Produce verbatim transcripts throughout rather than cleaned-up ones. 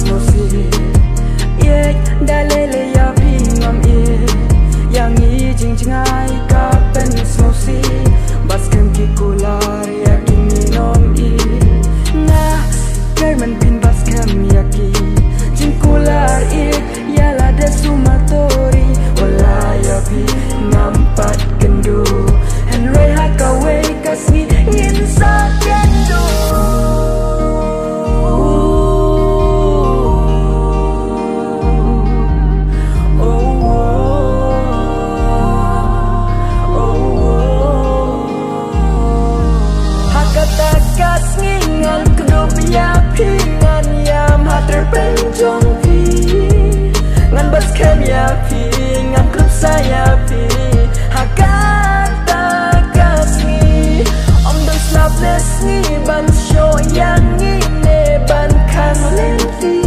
smosi ye dalele ya pingam ye yang i jing jingai ka pen smosi baskem ki kular ya kini nom i na kerman pin baskem ya ki jing kular i ya la de sumatori wala ya pi nampat kendu and ray hakawe kasmi insa kendo pingan yam hater penjong pi ngan bas kem ya pi ngan grup saya pi hakata kasni om dong slapless ni ban show yang ini ban kan lenti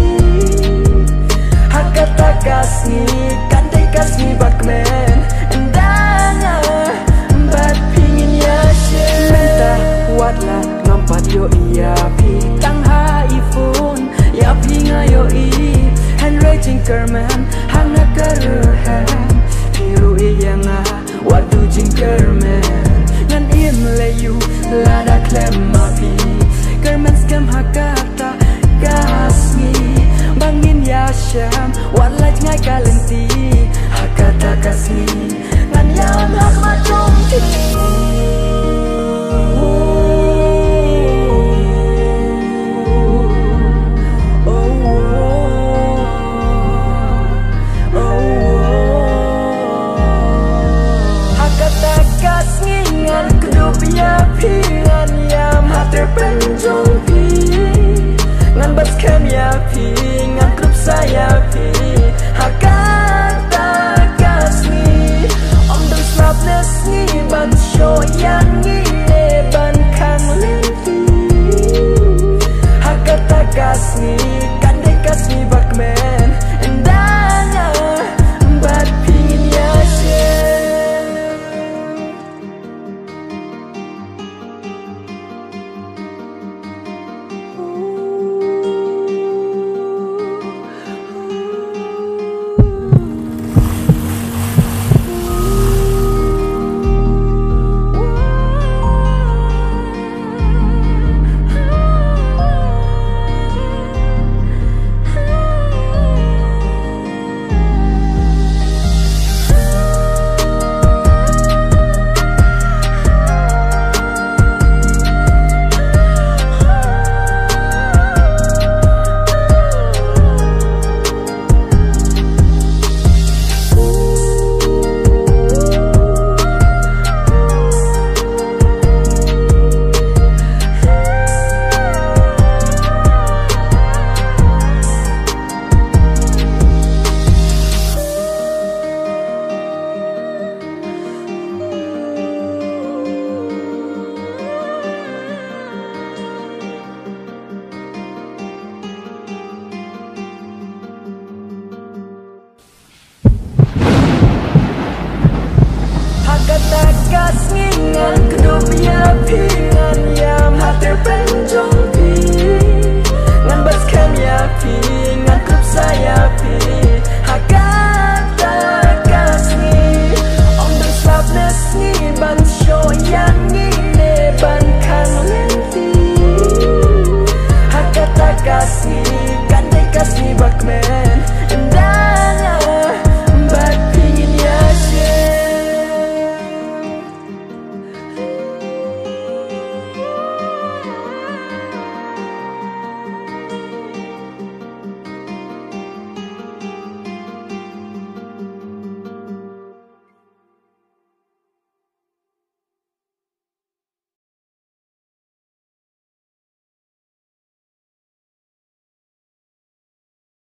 hakata kasni kandai kasni bakmen endanya bat pingin ya share menta watla nampat yo iya pi iPhone ya pinga yo i hand raising kerman hanga keruhan hiru yang a wadu jingkerman ngan im leyu lada klem mapi kerman skam hakata kasni bangin ya syam walaj ngai kalenti hakata kasni ngan yam hak macong ti pingan yam hater penjong pi ngan bas kem ya pi ngan grup saya pi hakata kasni om dong slapless ni ban show yang ini ban kan lenti hakata kasni kandai kasni bakmen endanya bat pingin ya share kasni ngan kedua pingan yam hater penjong pi ngan bas kem ya pi